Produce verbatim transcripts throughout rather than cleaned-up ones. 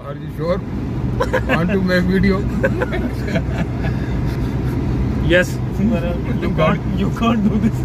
Are you sure? Want to make video? Yes. You can't. You can't do this.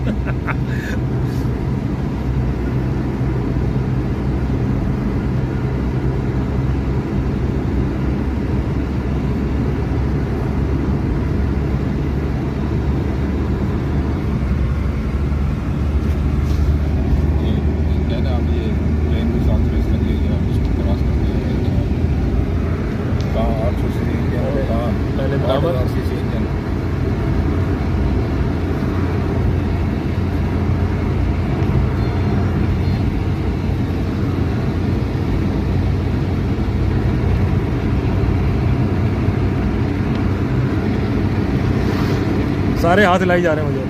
सारे हाथ हिलाई जा रहे हैं मुझे।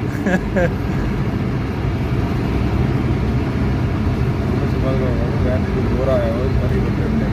हो रहा है